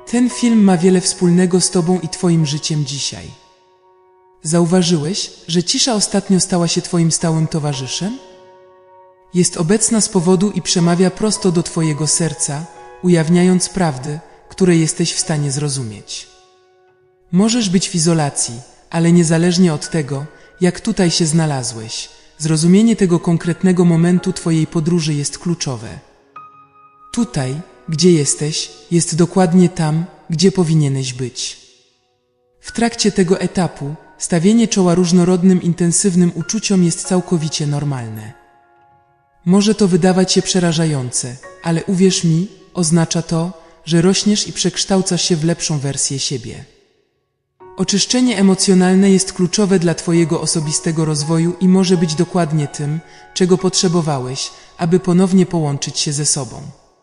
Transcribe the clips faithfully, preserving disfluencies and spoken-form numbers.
Ten film ma wiele wspólnego z tobą i twoim życiem dzisiaj. Zauważyłeś, że cisza ostatnio stała się twoim stałym towarzyszem? Jest obecna z powodu i przemawia prosto do twojego serca, ujawniając prawdy, które jesteś w stanie zrozumieć. Możesz być w izolacji, ale niezależnie od tego, jak tutaj się znalazłeś, zrozumienie tego konkretnego momentu twojej podróży jest kluczowe. Tutaj, gdzie jesteś, jest dokładnie tam, gdzie powinieneś być. W trakcie tego etapu stawienie czoła różnorodnym, intensywnym uczuciom jest całkowicie normalne. Może to wydawać się przerażające, ale uwierz mi, oznacza to, że rośniesz i przekształcasz się w lepszą wersję siebie. Oczyszczenie emocjonalne jest kluczowe dla twojego osobistego rozwoju i może być dokładnie tym, czego potrzebowałeś, aby ponownie połączyć się ze sobą.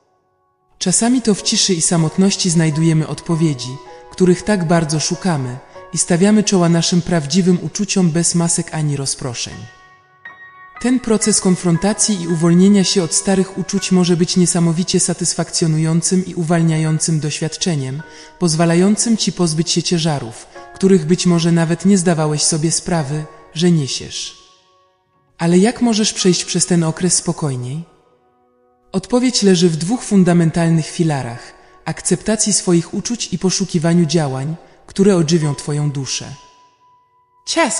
Czasami to w ciszy i samotności znajdujemy odpowiedzi, których tak bardzo szukamy, i stawiamy czoła naszym prawdziwym uczuciom bez masek ani rozproszeń. Ten proces konfrontacji i uwolnienia się od starych uczuć może być niesamowicie satysfakcjonującym i uwalniającym doświadczeniem, pozwalającym ci pozbyć się ciężarów, których być może nawet nie zdawałeś sobie sprawy, że niesiesz. Ale jak możesz przejść przez ten okres spokojniej? Odpowiedź leży w dwóch fundamentalnych filarach: akceptacji swoich uczuć i poszukiwaniu działań, które ożywią twoją duszę. Ciask!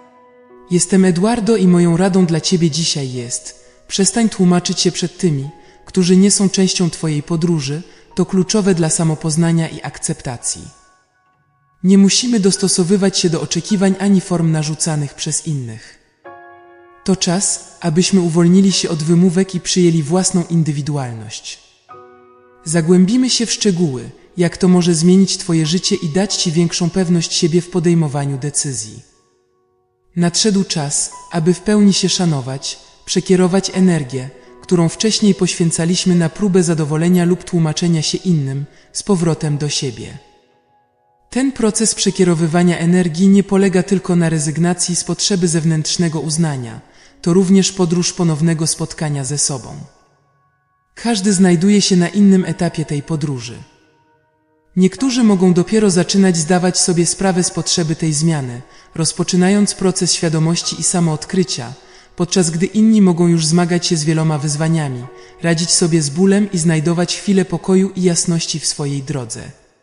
Jestem Eduardo i moją radą dla ciebie dzisiaj jest: przestań tłumaczyć się przed tymi, którzy nie są częścią twojej podróży. To kluczowe dla samopoznania i akceptacji. Nie musimy dostosowywać się do oczekiwań ani form narzucanych przez innych. To czas, abyśmy uwolnili się od wymówek i przyjęli własną indywidualność. Zagłębimy się w szczegóły, jak to może zmienić twoje życie i dać ci większą pewność siebie w podejmowaniu decyzji. Nadszedł czas, aby w pełni się szanować, przekierować energię, którą wcześniej poświęcaliśmy na próbę zadowolenia lub tłumaczenia się innym, z powrotem do siebie. Ten proces przekierowywania energii nie polega tylko na rezygnacji z potrzeby zewnętrznego uznania, to również podróż ponownego spotkania ze sobą. Każdy znajduje się na innym etapie tej podróży. Niektórzy mogą dopiero zaczynać zdawać sobie sprawę z potrzeby tej zmiany, rozpoczynając proces świadomości i samoodkrycia, podczas gdy inni mogą już zmagać się z wieloma wyzwaniami, radzić sobie z bólem i znajdować chwilę pokoju i jasności w swojej drodze.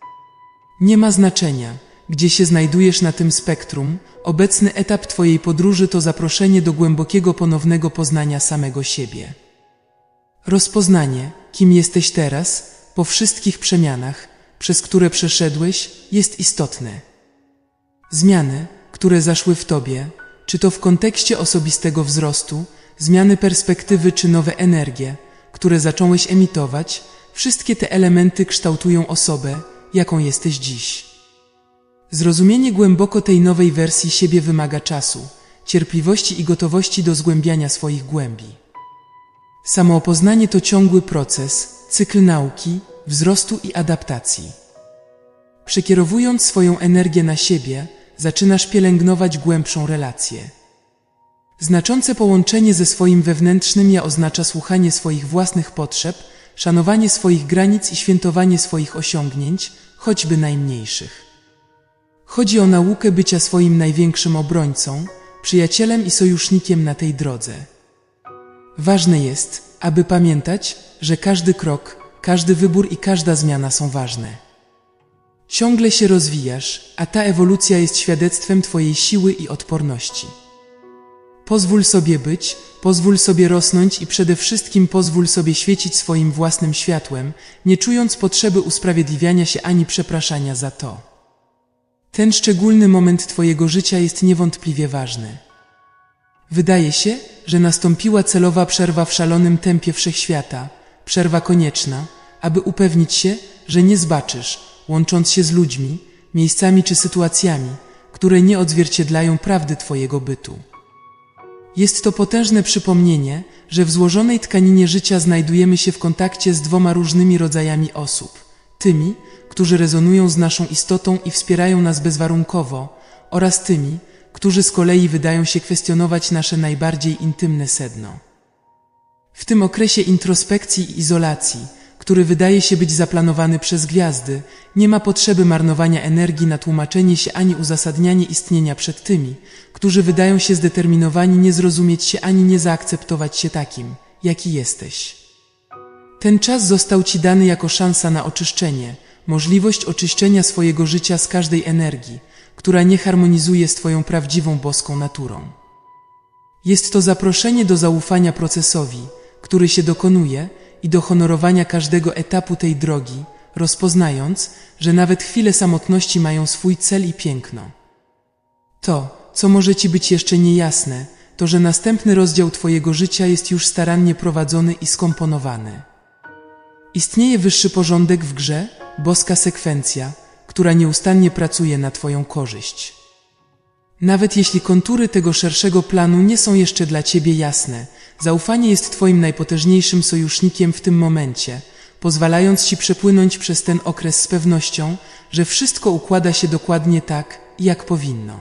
Nie ma znaczenia, gdzie się znajdujesz na tym spektrum, obecny etap twojej podróży to zaproszenie do głębokiego ponownego poznania samego siebie. Rozpoznanie, kim jesteś teraz, po wszystkich przemianach, przez które przeszedłeś, jest istotne. Zmiany, które zaszły w tobie, czy to w kontekście osobistego wzrostu, zmiany perspektywy czy nowe energie, które zacząłeś emitować, wszystkie te elementy kształtują osobę, jaką jesteś dziś. Zrozumienie głęboko tej nowej wersji siebie wymaga czasu, cierpliwości i gotowości do zgłębiania swoich głębi. Samoopoznanie to ciągły proces, cykl nauki, wzrostu i adaptacji. Przekierowując swoją energię na siebie, zaczynasz pielęgnować głębszą relację. Znaczące połączenie ze swoim wewnętrznym ja oznacza słuchanie swoich własnych potrzeb, szanowanie swoich granic i świętowanie swoich osiągnięć, choćby najmniejszych. Chodzi o naukę bycia swoim największym obrońcą, przyjacielem i sojusznikiem na tej drodze. Ważne jest, aby pamiętać, że każdy krok, każdy wybór i każda zmiana są ważne. Ciągle się rozwijasz, a ta ewolucja jest świadectwem twojej siły i odporności. Pozwól sobie być, pozwól sobie rosnąć i przede wszystkim pozwól sobie świecić swoim własnym światłem, nie czując potrzeby usprawiedliwiania się ani przepraszania za to. Ten szczególny moment twojego życia jest niewątpliwie ważny. Wydaje się, że nastąpiła celowa przerwa w szalonym tempie wszechświata, przerwa konieczna, aby upewnić się, że nie zbaczysz, łącząc się z ludźmi, miejscami czy sytuacjami, które nie odzwierciedlają prawdy twojego bytu. Jest to potężne przypomnienie, że w złożonej tkaninie życia znajdujemy się w kontakcie z dwoma różnymi rodzajami osób. Tymi, którzy rezonują z naszą istotą i wspierają nas bezwarunkowo, oraz tymi, którzy z kolei wydają się kwestionować nasze najbardziej intymne sedno. W tym okresie introspekcji i izolacji, który wydaje się być zaplanowany przez gwiazdy, nie ma potrzeby marnowania energii na tłumaczenie się ani uzasadnianie istnienia przed tymi, którzy wydają się zdeterminowani nie zrozumieć się ani nie zaakceptować się takim, jaki jesteś. Ten czas został Ci dany jako szansa na oczyszczenie, możliwość oczyszczenia swojego życia z każdej energii, która nie harmonizuje z Twoją prawdziwą boską naturą. Jest to zaproszenie do zaufania procesowi, który się dokonuje, i do honorowania każdego etapu tej drogi, rozpoznając, że nawet chwile samotności mają swój cel i piękno. To, co może Ci być jeszcze niejasne, to że następny rozdział Twojego życia jest już starannie prowadzony i skomponowany. Istnieje wyższy porządek w grze, boska sekwencja, która nieustannie pracuje na Twoją korzyść. Nawet jeśli kontury tego szerszego planu nie są jeszcze dla Ciebie jasne, zaufanie jest Twoim najpotężniejszym sojusznikiem w tym momencie, pozwalając Ci przepłynąć przez ten okres z pewnością, że wszystko układa się dokładnie tak, jak powinno.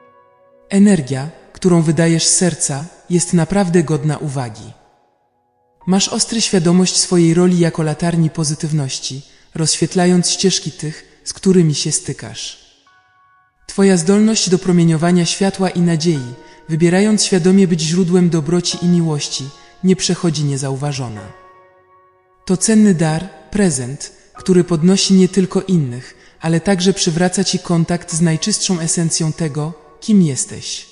Energia, którą wydajesz z serca, jest naprawdę godna uwagi. Masz ostry świadomość swojej roli jako latarni pozytywności, rozświetlając ścieżki tych, z którymi się stykasz. Twoja zdolność do promieniowania światła i nadziei, wybierając świadomie być źródłem dobroci i miłości, nie przechodzi niezauważona. To cenny dar, prezent, który podnosi nie tylko innych, ale także przywraca Ci kontakt z najczystszą esencją tego, kim jesteś.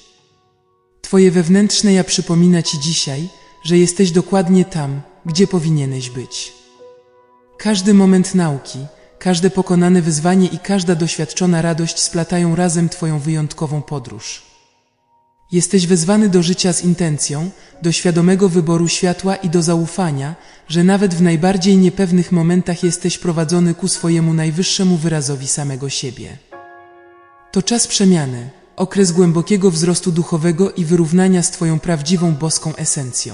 Twoje wewnętrzne ja przypomina Ci dzisiaj, że jesteś dokładnie tam, gdzie powinieneś być. Każdy moment nauki, każde pokonane wyzwanie i każda doświadczona radość splatają razem Twoją wyjątkową podróż. Jesteś wezwany do życia z intencją, do świadomego wyboru światła i do zaufania, że nawet w najbardziej niepewnych momentach jesteś prowadzony ku swojemu najwyższemu wyrazowi samego siebie. To czas przemiany, okres głębokiego wzrostu duchowego i wyrównania z Twoją prawdziwą boską esencją.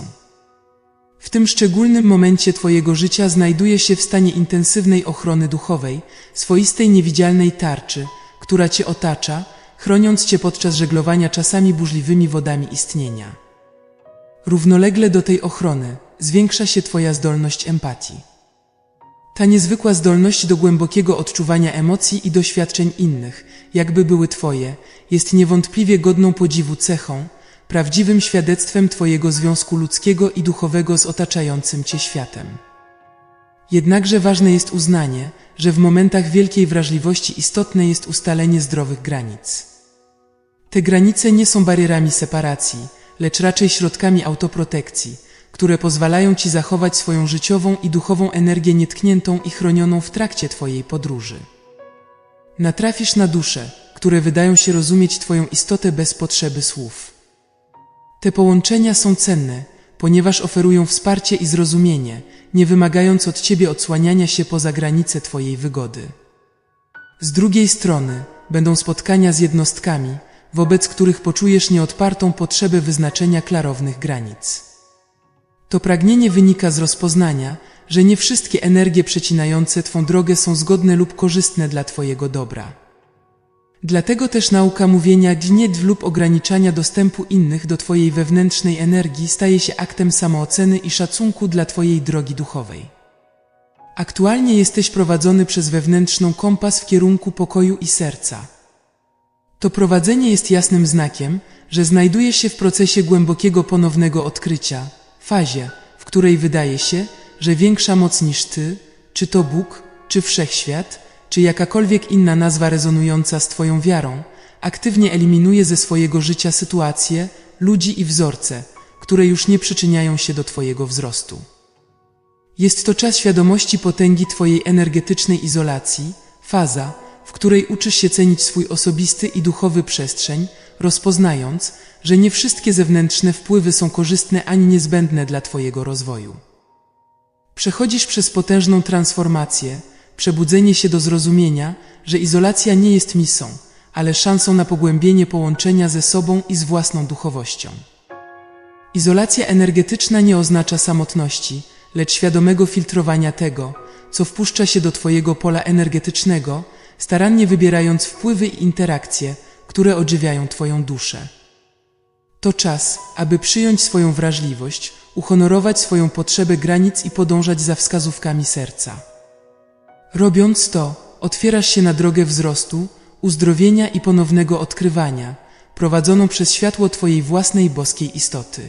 W tym szczególnym momencie Twojego życia znajdujesz się w stanie intensywnej ochrony duchowej, swoistej niewidzialnej tarczy, która Cię otacza, chroniąc Cię podczas żeglowania czasami burzliwymi wodami istnienia. Równolegle do tej ochrony zwiększa się Twoja zdolność empatii. Ta niezwykła zdolność do głębokiego odczuwania emocji i doświadczeń innych, jakby były Twoje, jest niewątpliwie godną podziwu cechą, prawdziwym świadectwem Twojego związku ludzkiego i duchowego z otaczającym Cię światem. Jednakże ważne jest uznanie, że w momentach wielkiej wrażliwości istotne jest ustalenie zdrowych granic. Te granice nie są barierami separacji, lecz raczej środkami autoprotekcji, które pozwalają Ci zachować swoją życiową i duchową energię nietkniętą i chronioną w trakcie Twojej podróży. Natrafisz na dusze, które wydają się rozumieć Twoją istotę bez potrzeby słów. Te połączenia są cenne, ponieważ oferują wsparcie i zrozumienie, nie wymagając od Ciebie odsłaniania się poza granice Twojej wygody. Z drugiej strony będą spotkania z jednostkami, wobec których poczujesz nieodpartą potrzebę wyznaczenia klarownych granic. To pragnienie wynika z rozpoznania, że nie wszystkie energie przecinające Twą drogę są zgodne lub korzystne dla Twojego dobra. Dlatego też nauka mówienia nie lub ograniczania dostępu innych do Twojej wewnętrznej energii staje się aktem samooceny i szacunku dla Twojej drogi duchowej. Aktualnie jesteś prowadzony przez wewnętrzną kompas w kierunku pokoju i serca. To prowadzenie jest jasnym znakiem, że znajdujesz się w procesie głębokiego ponownego odkrycia, fazie, w której wydaje się, że większa moc niż Ty, czy to Bóg, czy Wszechświat, czy jakakolwiek inna nazwa rezonująca z Twoją wiarą, aktywnie eliminuje ze swojego życia sytuacje, ludzi i wzorce, które już nie przyczyniają się do Twojego wzrostu. Jest to czas świadomości potęgi Twojej energetycznej izolacji, faza, w której uczysz się cenić swój osobisty i duchowy przestrzeń, rozpoznając, że nie wszystkie zewnętrzne wpływy są korzystne ani niezbędne dla Twojego rozwoju. Przechodzisz przez potężną transformację, przebudzenie się do zrozumienia, że izolacja nie jest misją, ale szansą na pogłębienie połączenia ze sobą i z własną duchowością. Izolacja energetyczna nie oznacza samotności, lecz świadomego filtrowania tego, co wpuszcza się do Twojego pola energetycznego, starannie wybierając wpływy i interakcje, które ożywiają Twoją duszę. To czas, aby przyjąć swoją wrażliwość, uhonorować swoją potrzebę granic i podążać za wskazówkami serca. Robiąc to, otwierasz się na drogę wzrostu, uzdrowienia i ponownego odkrywania, prowadzoną przez światło Twojej własnej boskiej istoty.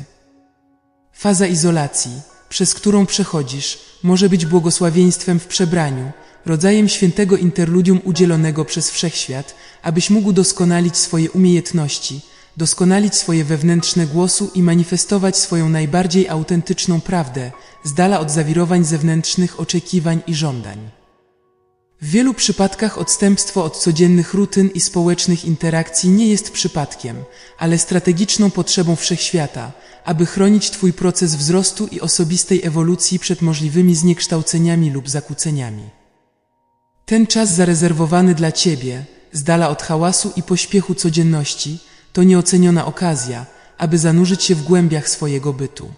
Faza izolacji, przez którą przechodzisz, może być błogosławieństwem w przebraniu, rodzajem świętego interludium udzielonego przez Wszechświat, abyś mógł doskonalić swoje umiejętności, doskonalić swoje wewnętrzne głosu i manifestować swoją najbardziej autentyczną prawdę, z dala od zawirowań zewnętrznych oczekiwań i żądań. W wielu przypadkach odstępstwo od codziennych rutyn i społecznych interakcji nie jest przypadkiem, ale strategiczną potrzebą Wszechświata, aby chronić Twój proces wzrostu i osobistej ewolucji przed możliwymi zniekształceniami lub zakłóceniami. Ten czas zarezerwowany dla Ciebie, z dala od hałasu i pośpiechu codzienności, to nieoceniona okazja, aby zanurzyć się w głębiach swojego bytu.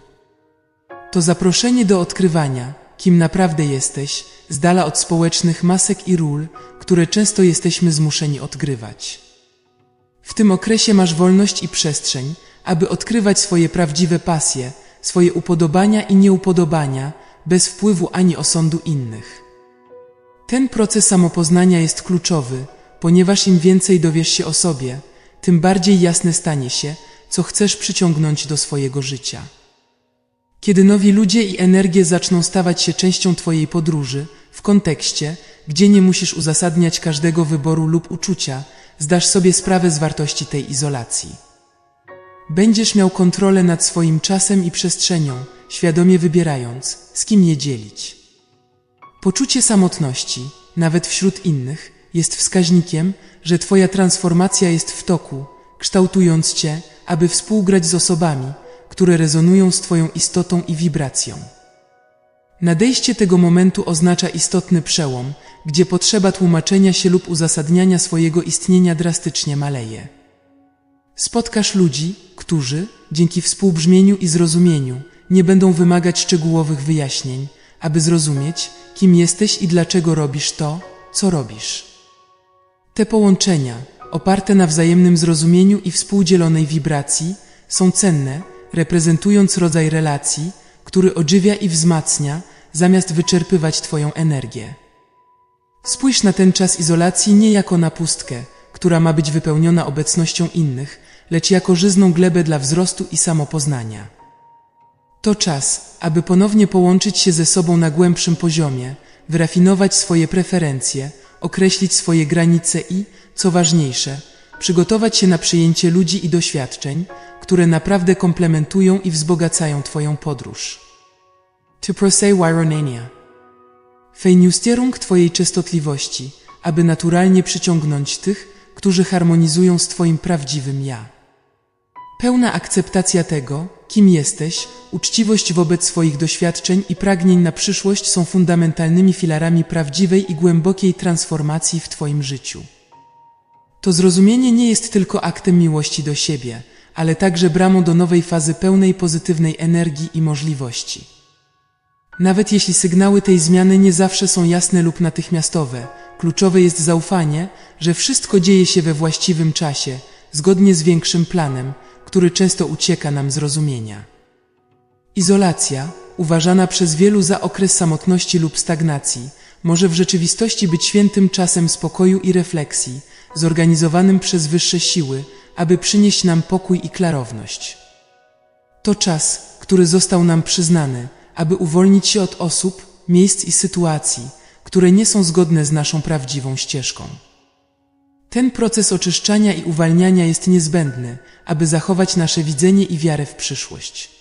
To zaproszenie do odkrywania, kim naprawdę jesteś, z dala od społecznych masek i ról, które często jesteśmy zmuszeni odgrywać. W tym okresie masz wolność i przestrzeń, aby odkrywać swoje prawdziwe pasje, swoje upodobania i nieupodobania, bez wpływu ani osądu innych. Ten proces samopoznania jest kluczowy, ponieważ im więcej dowiesz się o sobie, tym bardziej jasne stanie się, co chcesz przyciągnąć do swojego życia. Kiedy nowi ludzie i energie zaczną stawać się częścią Twojej podróży, w kontekście, gdzie nie musisz uzasadniać każdego wyboru lub uczucia, zdasz sobie sprawę z wartości tej izolacji. Będziesz miał kontrolę nad swoim czasem i przestrzenią, świadomie wybierając, z kim je dzielić. Poczucie samotności, nawet wśród innych, jest wskaźnikiem, że Twoja transformacja jest w toku, kształtując Cię, aby współgrać z osobami, które rezonują z Twoją istotą i wibracją. Nadejście tego momentu oznacza istotny przełom, gdzie potrzeba tłumaczenia się lub uzasadniania swojego istnienia drastycznie maleje. Spotkasz ludzi, którzy, dzięki współbrzmieniu i zrozumieniu, nie będą wymagać szczegółowych wyjaśnień, aby zrozumieć, kim jesteś i dlaczego robisz to, co robisz. Te połączenia, oparte na wzajemnym zrozumieniu i współdzielonej wibracji, są cenne, reprezentując rodzaj relacji, który ożywia i wzmacnia, zamiast wyczerpywać Twoją energię. Spójrz na ten czas izolacji nie jako na pustkę, która ma być wypełniona obecnością innych, lecz jako żyzną glebę dla wzrostu i samopoznania. To czas, aby ponownie połączyć się ze sobą na głębszym poziomie, wyrafinować swoje preferencje, określić swoje granice i, co ważniejsze, przygotować się na przyjęcie ludzi i doświadczeń, które naprawdę komplementują i wzbogacają Twoją podróż. To prosej Wironania. Fejnustierung Twojej częstotliwości, aby naturalnie przyciągnąć tych, którzy harmonizują z Twoim prawdziwym ja. Pełna akceptacja tego, kim jesteś, uczciwość wobec swoich doświadczeń i pragnień na przyszłość są fundamentalnymi filarami prawdziwej i głębokiej transformacji w Twoim życiu. To zrozumienie nie jest tylko aktem miłości do siebie, ale także bramą do nowej fazy pełnej pozytywnej energii i możliwości. Nawet jeśli sygnały tej zmiany nie zawsze są jasne lub natychmiastowe, kluczowe jest zaufanie, że wszystko dzieje się we właściwym czasie, zgodnie z większym planem, który często ucieka nam z rozumienia. Izolacja, uważana przez wielu za okres samotności lub stagnacji, może w rzeczywistości być świętym czasem spokoju i refleksji, zorganizowanym przez wyższe siły, aby przynieść nam pokój i klarowność. To czas, który został nam przyznany, aby uwolnić się od osób, miejsc i sytuacji, które nie są zgodne z naszą prawdziwą ścieżką. Ten proces oczyszczania i uwalniania jest niezbędny, aby zachować nasze widzenie i wiarę w przyszłość.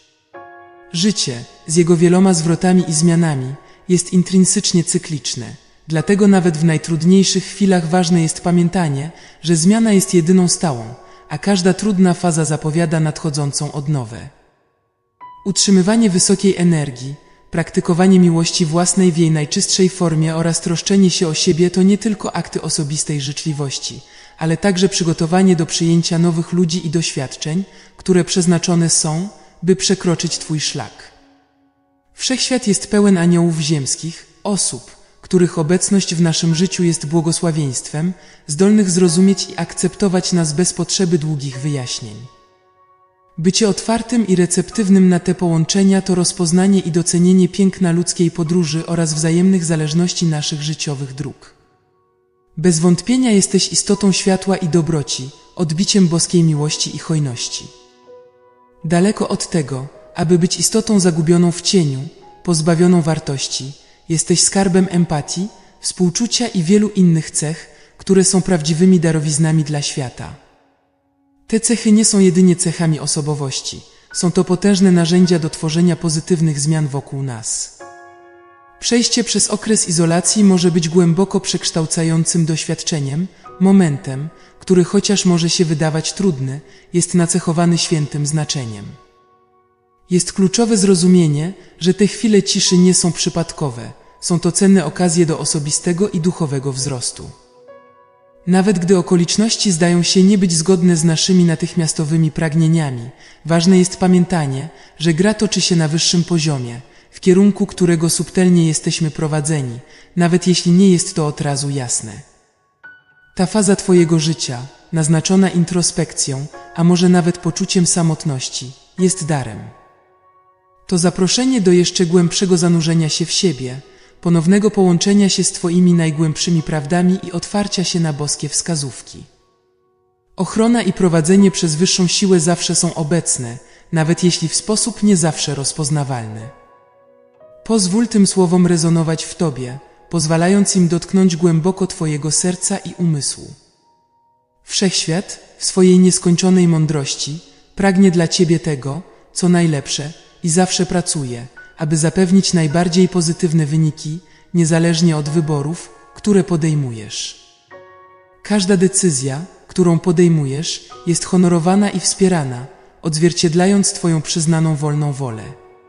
Życie, z jego wieloma zwrotami i zmianami, jest intrinsycznie cykliczne, dlatego nawet w najtrudniejszych chwilach ważne jest pamiętanie, że zmiana jest jedyną stałą, a każda trudna faza zapowiada nadchodzącą odnowę. Utrzymywanie wysokiej energii, praktykowanie miłości własnej w jej najczystszej formie oraz troszczenie się o siebie to nie tylko akty osobistej życzliwości, ale także przygotowanie do przyjęcia nowych ludzi i doświadczeń, które przeznaczone są, by przekroczyć Twój szlak. Wszechświat jest pełen aniołów ziemskich, osób, których obecność w naszym życiu jest błogosławieństwem, zdolnych zrozumieć i akceptować nas bez potrzeby długich wyjaśnień. Bycie otwartym i receptywnym na te połączenia to rozpoznanie i docenienie piękna ludzkiej podróży oraz wzajemnych zależności naszych życiowych dróg. Bez wątpienia jesteś istotą światła i dobroci, odbiciem boskiej miłości i hojności. Daleko od tego, aby być istotą zagubioną w cieniu, pozbawioną wartości, jesteś skarbem empatii, współczucia i wielu innych cech, które są prawdziwymi darowiznami dla świata. Te cechy nie są jedynie cechami osobowości, są to potężne narzędzia do tworzenia pozytywnych zmian wokół nas. Przejście przez okres izolacji może być głęboko przekształcającym doświadczeniem, momentem, który chociaż może się wydawać trudny, jest nacechowany świętym znaczeniem. Jest kluczowe zrozumienie, że te chwile ciszy nie są przypadkowe, są to cenne okazje do osobistego i duchowego wzrostu. Nawet gdy okoliczności zdają się nie być zgodne z naszymi natychmiastowymi pragnieniami, ważne jest pamiętanie, że gra toczy się na wyższym poziomie, w kierunku którego subtelnie jesteśmy prowadzeni, nawet jeśli nie jest to od razu jasne. Ta faza Twojego życia, naznaczona introspekcją, a może nawet poczuciem samotności, jest darem. To zaproszenie do jeszcze głębszego zanurzenia się w siebie, ponownego połączenia się z Twoimi najgłębszymi prawdami i otwarcia się na boskie wskazówki. Ochrona i prowadzenie przez wyższą siłę zawsze są obecne, nawet jeśli w sposób nie zawsze rozpoznawalny. Pozwól tym słowom rezonować w Tobie, pozwalając im dotknąć głęboko Twojego serca i umysłu. Wszechświat, w swojej nieskończonej mądrości, pragnie dla Ciebie tego, co najlepsze i zawsze pracuje, aby zapewnić najbardziej pozytywne wyniki, niezależnie od wyborów, które podejmujesz. Każda decyzja, którą podejmujesz, jest honorowana i wspierana, odzwierciedlając Twoją przyznaną wolną wolę.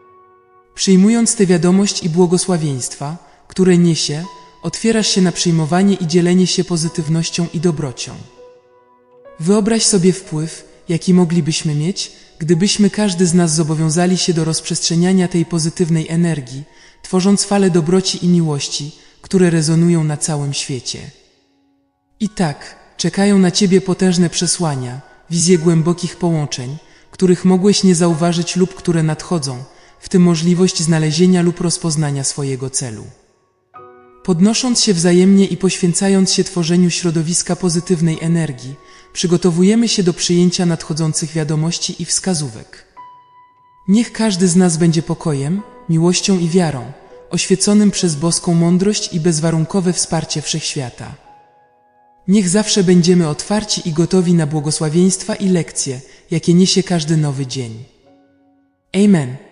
Przyjmując tę wiadomość i błogosławieństwa, które niesie, otwierasz się na przyjmowanie i dzielenie się pozytywnością i dobrocią. Wyobraź sobie wpływ, jaki moglibyśmy mieć, gdybyśmy każdy z nas zobowiązali się do rozprzestrzeniania tej pozytywnej energii, tworząc fale dobroci i miłości, które rezonują na całym świecie. I tak, czekają na Ciebie potężne przesłania, wizje głębokich połączeń, których mogłeś nie zauważyć lub które nadchodzą, w tym możliwość znalezienia lub rozpoznania swojego celu. Podnosząc się wzajemnie i poświęcając się tworzeniu środowiska pozytywnej energii, przygotowujemy się do przyjęcia nadchodzących wiadomości i wskazówek. Niech każdy z nas będzie pokojem, miłością i wiarą, oświeconym przez boską mądrość i bezwarunkowe wsparcie Wszechświata. Niech zawsze będziemy otwarci i gotowi na błogosławieństwa i lekcje, jakie niesie każdy nowy dzień. Amen.